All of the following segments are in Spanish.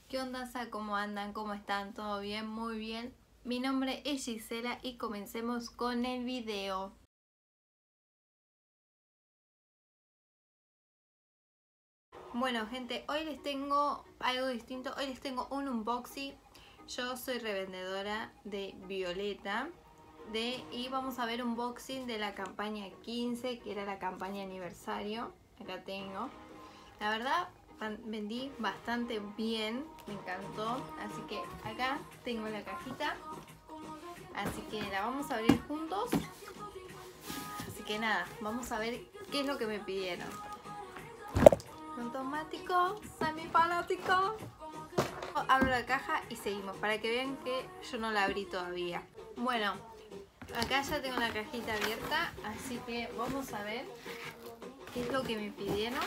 ¿Qué onda? ¿Cómo andan? ¿Cómo están? ¿Todo bien? Muy bien. Mi nombre es Gisela y comencemos con el video. Bueno, gente, hoy les tengo algo distinto. Hoy les tengo un unboxing. Yo soy revendedora de Violeta y vamos a ver un unboxing de la campaña 15, que era la campaña aniversario. Acá tengo. La verdad, vendí bastante bien, me encantó. Así que acá tengo la cajita. Así que la vamos a abrir juntos. Así que nada, vamos a ver qué es lo que me pidieron. Automático, semifanático. Abro la caja y seguimos para que vean que yo no la abrí todavía. Bueno, acá ya tengo la cajita abierta, así que vamos a ver qué es lo que me pidieron.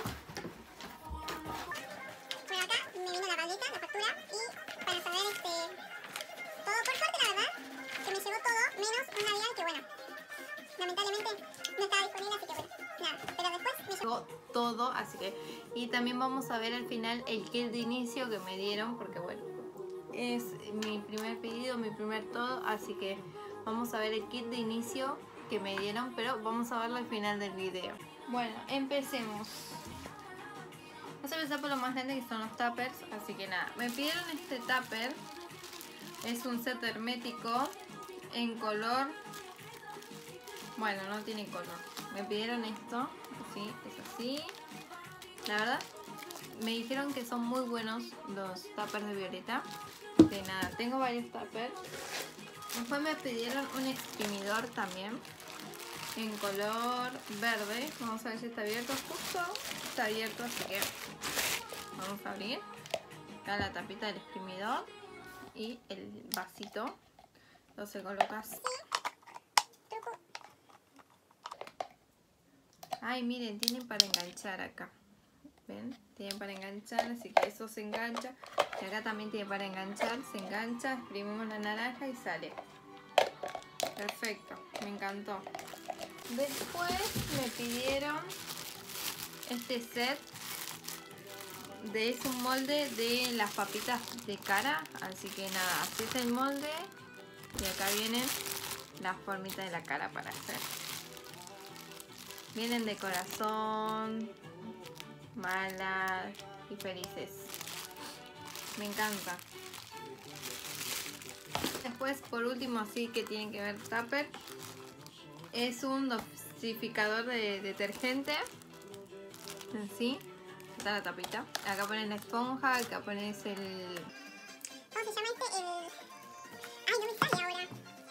Bueno, acá me vino la tableta, la factura y para saber todo por suerte, la verdad, que me llegó todo, menos un labial que bueno, lamentablemente no estaba disponible, así que bueno, nada, pero después me llegó todo, así que, y también vamos a ver al final el kit de inicio que me dieron, porque bueno, es mi primer pedido, mi primer todo, así que vamos a ver el kit de inicio que me dieron, pero vamos a verlo al final del video. Bueno, empecemos. Vamos a empezar por lo más grande, que son los tuppers, así que nada, me pidieron este tupper, es un set hermético en color, bueno, no tiene color, me pidieron esto, así, es así, la verdad, me dijeron que son muy buenos los tuppers de Violeta, de nada, tengo varios tuppers. Después me pidieron un exprimidor también, en color verde, vamos a ver si está abierto, justo está abierto, así que vamos a abrir acá la tapita del exprimidor y el vasito, lo se coloca así. Ay, miren, tienen para enganchar acá, ven, tienen para enganchar, así que eso se engancha, y acá también tiene para enganchar, se engancha, exprimimos la naranja y sale. Perfecto, me encantó. Después me pidieron este set es un molde de las papitas de cara, así que nada, así es el molde y acá vienen las formitas de la cara para hacer. Vienen de corazón, malas y felices. Me encanta. Después, por último, así que tienen que ver tupper, es un dosificador de detergente. Así está la tapita. Acá ponen la esponja, acá pones el... ¿cómo se llama este? Ay, no me sale ahora.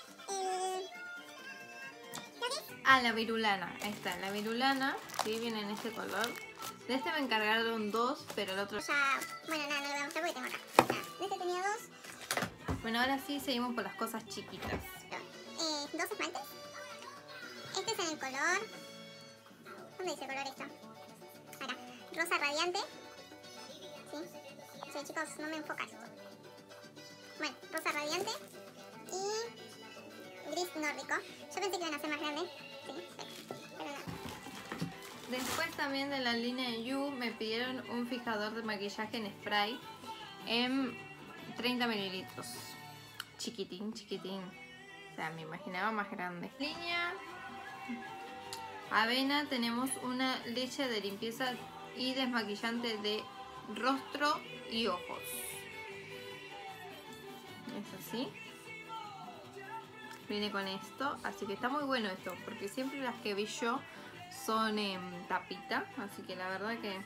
¿Lo que es? Ah, la virulana. Ahí está, la virulana. Sí, viene en este color. De este me encargaron dos, pero el otro... Ya, bueno, nada, no lo voy a mostrar porque tengo acá. Nada, de este tenía dos. Bueno, ahora sí seguimos por las cosas chiquitas. Dos esmaltes. Este es en el color... ¿dónde dice el color esto? Acá. Rosa radiante. ¿Sí? Sí, chicos, no me enfoca esto. Bueno, rosa radiante y gris nórdico. Yo pensé que iban a ser más grandes. Sí, pero no. Después también de la línea de You me pidieron un fijador de maquillaje en spray en 30 mililitros. Chiquitín, chiquitín. O sea, me imaginaba más grande. Línea avena, tenemos una leche de limpieza y desmaquillante de rostro y ojos. Es así. Viene con esto, así que está muy bueno esto, porque siempre las que vi yo son en tapita, así que la verdad que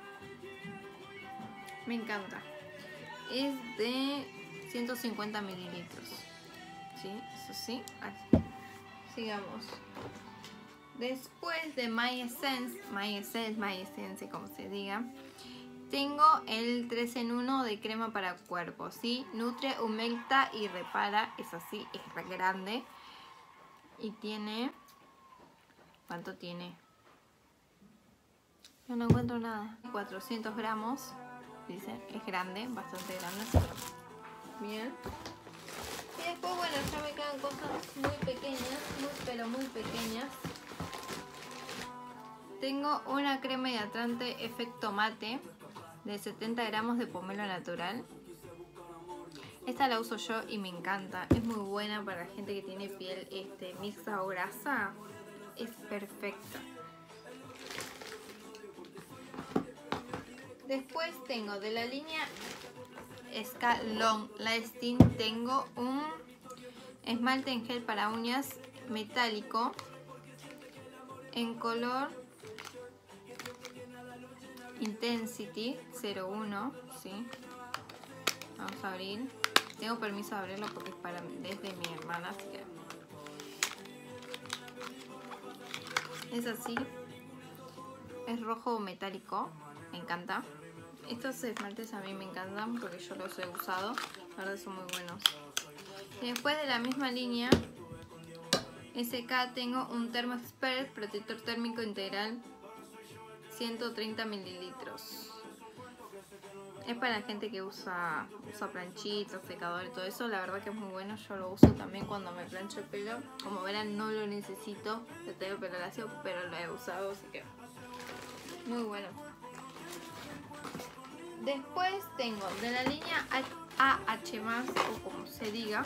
me encanta. Es de 150 mililitros. Sí, eso sí. Así. Sigamos. Después de My Essence, como se diga, tengo el 3 en 1 de crema para cuerpo, ¿sí? Nutre, humecta y repara, es así, es re grande. Y tiene... ¿cuánto tiene? Yo no encuentro nada. 400 gramos, dice, es grande, bastante grande. Bien. Y después, bueno, ya me quedan cosas muy pequeñas, pero muy pequeñas. Tengo una crema hidratante efecto mate de 70 gramos de pomelo natural. Esta la uso yo y me encanta. Es muy buena para la gente que tiene piel mixta o grasa. Es perfecta. Después tengo de la línea Ska Long Lasting, tengo un esmalte en gel para uñas metálico en color Intensity 01, ¿sí? Vamos a abrir. Tengo permiso de abrirlo porque es de mi hermana, así que es así. Es rojo metálico, me encanta. Estos esmaltes a mí me encantan porque yo los he usado, la verdad son muy buenos. Y después de la misma línea SK tengo un Thermoexpert protector térmico integral 130 mililitros. Es para la gente que usa planchitas, secador y todo eso. La verdad que es muy bueno. Yo lo uso también cuando me plancho el pelo. Como verán, no lo necesito. Yo tengo el pelo lacio, pero lo he usado, así que muy bueno. Después tengo de la línea AH+, o como se diga,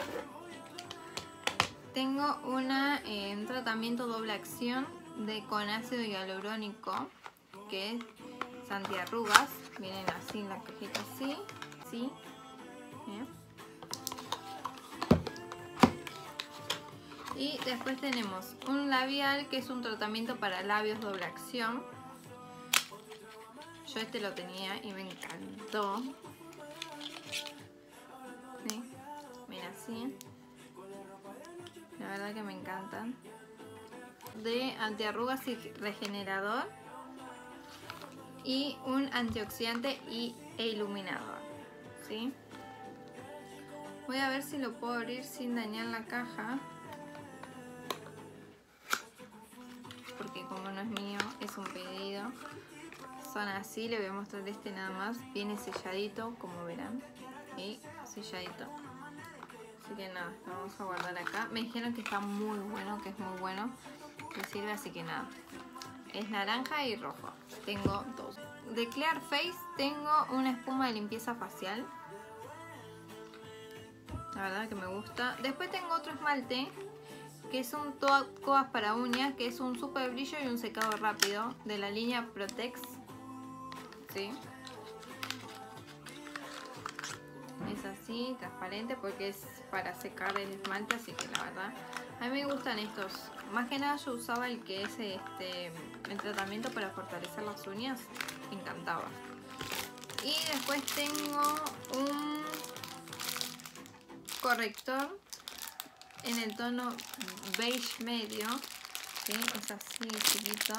tengo un tratamiento doble acción con ácido hialurónico, que es antiarrugas. Vienen así en la cajita, así, ¿sí? Bien. Y después tenemos un labial que es un tratamiento para labios doble acción. Yo este lo tenía y me encantó. ¿Sí? Mira, así. La verdad que me encantan. De antiarrugas y regenerador. Y un antioxidante e iluminador. ¿Sí? Voy a ver si lo puedo abrir sin dañar la caja. Porque como no es mío, es un pedido. Son así, le voy a mostrar este nada más. Viene selladito, como verán. Y selladito. Así que nada, lo vamos a guardar acá. Me dijeron que está muy bueno, que es muy bueno. Que sirve, así que nada. Es naranja y rojo. Tengo dos. De Clear Face tengo una espuma de limpieza facial. La verdad que me gusta. Después tengo otro esmalte, que es un Coas para uñas, que es un super brillo y un secado rápido, de la línea Protex. ¿Sí? Es así, transparente, porque es para secar el esmalte, así que la verdad a mí me gustan estos. Más que nada yo usaba el que es el tratamiento para fortalecer las uñas. Me encantaba. Y después tengo un corrector en el tono beige medio, ¿sí? Es así, chiquito.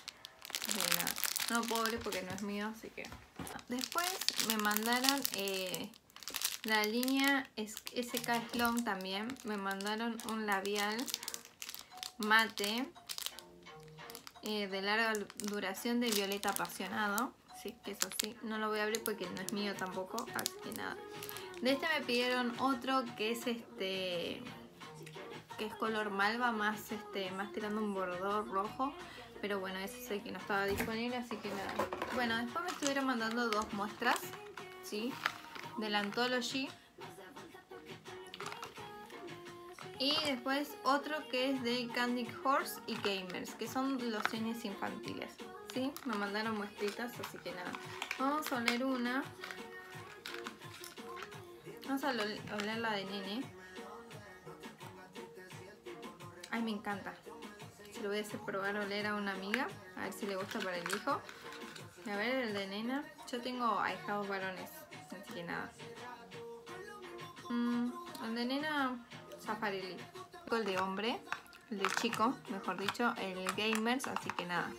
No lo puedo abrir porque no es mío, así que... Después me mandaron la línea SK Long también. Me mandaron un labial mate de larga duración de violeta apasionado. Sí, que es así. No lo voy a abrir porque no es mío tampoco, así que nada. De este me pidieron otro que es que es color malva, más tirando un bordó rojo. Pero bueno, ese es el que no estaba disponible, así que nada. Bueno, después me estuvieron mandando dos muestras, ¿sí? De la Anthology. Y después otro que es de Candy Horse y Gamers, que son lociones infantiles, ¿sí? Me mandaron muestritas, así que nada. Vamos a oler una. Vamos a oler la de nene. Ay, me encanta. Se lo voy a hacer probar oler a una amiga, a ver si le gusta para el hijo. A ver, el de nena. Yo tengo ahijados varones, así que nada. El de nena, Safari. El de hombre, el de chico, mejor dicho, el Gamers, así que nada.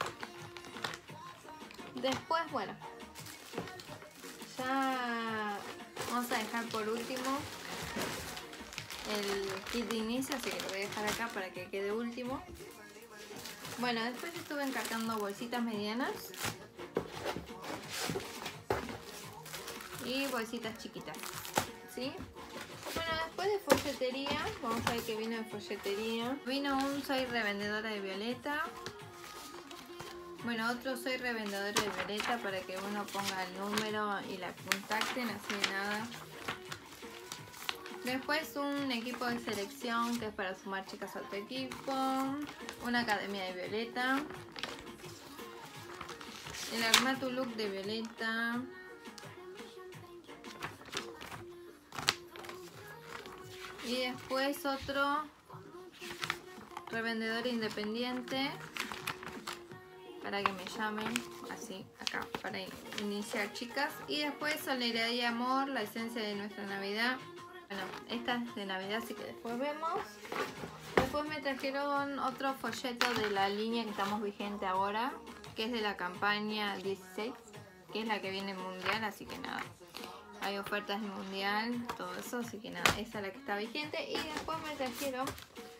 Después, bueno, ya vamos a dejar por último el kit de inicio, así que lo voy a dejar acá para que quede último. Bueno, después estuve encargando bolsitas medianas y bolsitas chiquitas, ¿sí? Bueno, después de folletería, vamos a ver qué vino de folletería. Vino un soy revendedora de violeta. Bueno, otro soy revendedora de violeta para que uno ponga el número y la contacten, así de nada. Después un equipo de selección que es para sumar chicas a tu equipo. Una academia de Violeta. El arma tu look de Violeta. Y después otro revendedor independiente. Para que me llamen. Así, acá, para iniciar chicas. Y después solidaridad y amor, la esencia de nuestra Navidad. Bueno, esta es de Navidad, así que después vemos. Después me trajeron otro folleto de la línea que estamos vigente ahora, que es de la campaña 16, que es la que viene mundial, así que nada. Hay ofertas de mundial, todo eso, así que nada, esa es la que está vigente. Y después me trajeron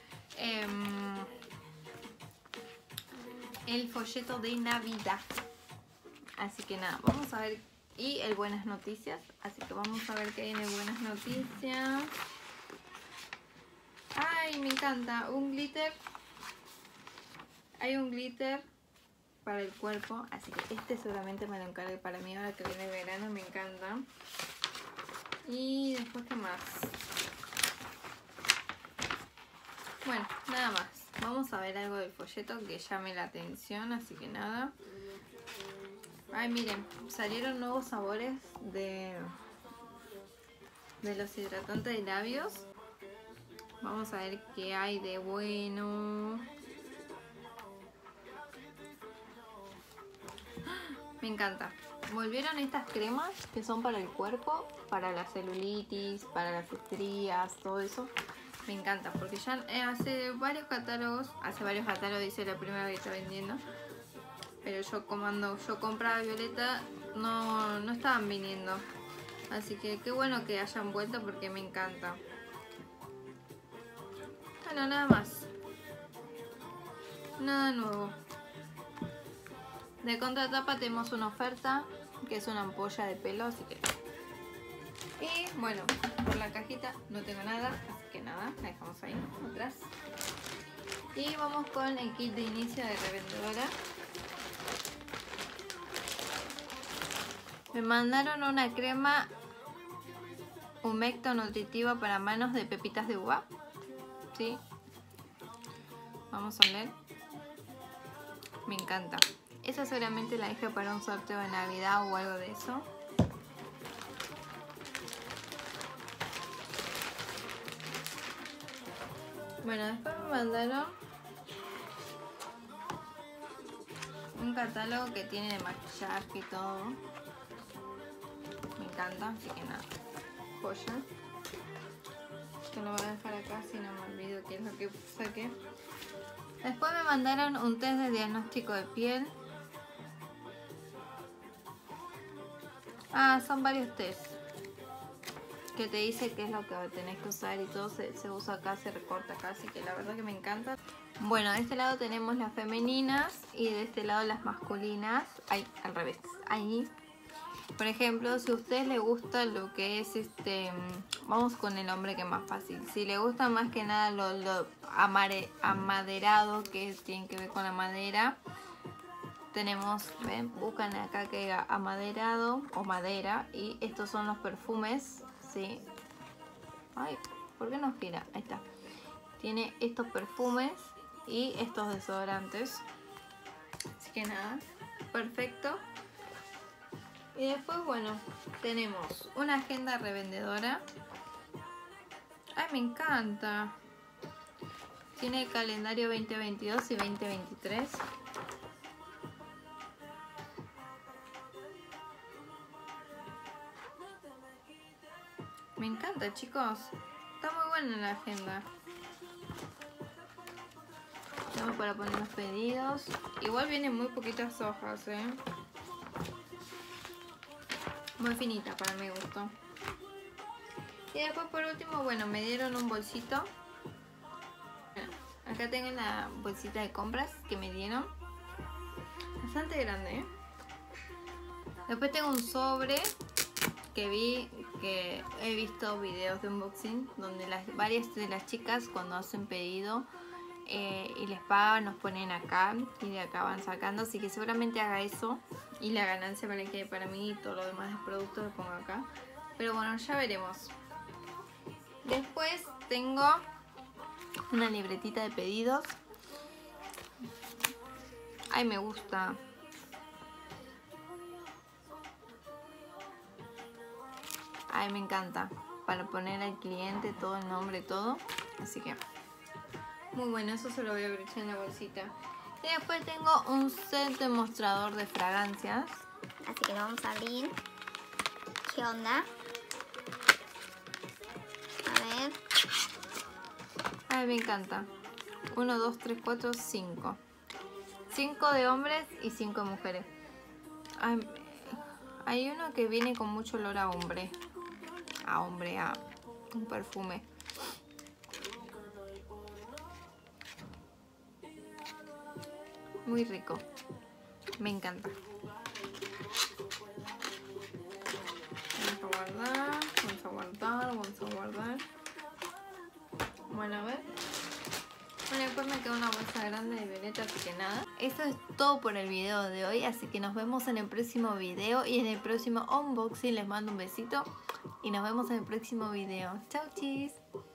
el folleto de Navidad. Así que nada, vamos a ver. Y el buenas noticias, así que vamos a ver qué hay en el buenas noticias. Ay, me encanta, un glitter. Hay un glitter para el cuerpo, así que este seguramente me lo encargue para mí ahora que viene el verano, me encanta. Y después, ¿qué más? Bueno, nada más. Vamos a ver algo del folleto que llame la atención, así que nada. Ay, miren, salieron nuevos sabores de los hidratantes de labios. Vamos a ver qué hay de bueno. Me encanta. Volvieron estas cremas que son para el cuerpo, para la celulitis, para las estrías, todo eso. Me encanta porque ya hace varios catálogos dice la primera que está vendiendo. Pero yo cuando yo compraba Violeta no estaban viniendo. Así que qué bueno que hayan vuelto porque me encanta. Bueno, nada más. Nada nuevo. De contratapa tenemos una oferta que es una ampolla de pelo, así que... Y bueno, por la cajita no tengo nada, así que nada, la dejamos ahí atrás. Y vamos con el kit de inicio de revendedora. Me mandaron una crema humecto nutritiva para manos de pepitas de uva. ¿Sí? Vamos a leer. Me encanta. Esa seguramente la dejé para un sorteo de Navidad o algo de eso. Bueno, después me mandaron un catálogo que tiene de maquillaje y todo. Me encanta, así que nada. Joya. Esto lo voy a dejar acá si no me olvido qué es lo que saqué. Después me mandaron un test de diagnóstico de piel. Ah, son varios test que te dice qué es lo que tenés que usar y todo se usa acá, se recorta acá, así que la verdad que me encanta. Bueno, de este lado tenemos las femeninas y de este lado las masculinas. Ay, al revés. Ahí. Por ejemplo, si a ustedes les gusta lo que es vamos con el hombre que es más fácil. Si le gusta más que nada lo amaderado, que tiene que ver con la madera, tenemos, ven, buscan acá que diga amaderado o madera, y estos son los perfumes, ¿sí? Ay, ¿por qué no gira? Ahí está. Tiene estos perfumes y estos desodorantes. Así que nada, perfecto. Y después, bueno, tenemos una agenda revendedora. Ay, me encanta. Tiene el calendario 2022 y 2023. Me encanta, chicos. Está muy buena la agenda. Tenemos para poner los pedidos. Igual vienen muy poquitas hojas, muy finita para mi gusto. Y después por último, bueno, me dieron un bolsito. Acá tengo la bolsita de compras que me dieron. Bastante grande, Después tengo un sobre que he visto videos de unboxing donde varias de las chicas cuando hacen pedido y les pagan, nos ponen acá y de acá van sacando, así que seguramente haga eso y la ganancia me la quede para mí y todo lo demás de productos lo pongo acá, pero bueno, ya veremos. Después tengo una libretita de pedidos. Ay, me gusta. Ay, me encanta. Para poner al cliente todo el nombre, todo. Así que muy bueno, eso se lo voy a abrir en la bolsita. Y después tengo un set de mostrador de fragancias. Así que lo vamos a abrir. ¿Qué onda? A ver. Ay, me encanta. 1, 2, 3, 4, 5. 5 de hombres y 5 de mujeres. Ay, hay uno que viene con mucho olor a hombre. A un perfume. Muy rico. Me encanta. Vamos a guardar, vamos a guardar, vamos a guardar. Bueno, a ver. Bueno, después me queda una bolsa grande de violeta, así que nada. Eso es todo por el video de hoy, así que nos vemos en el próximo video y en el próximo unboxing. Les mando un besito y nos vemos en el próximo video. Chau, chis.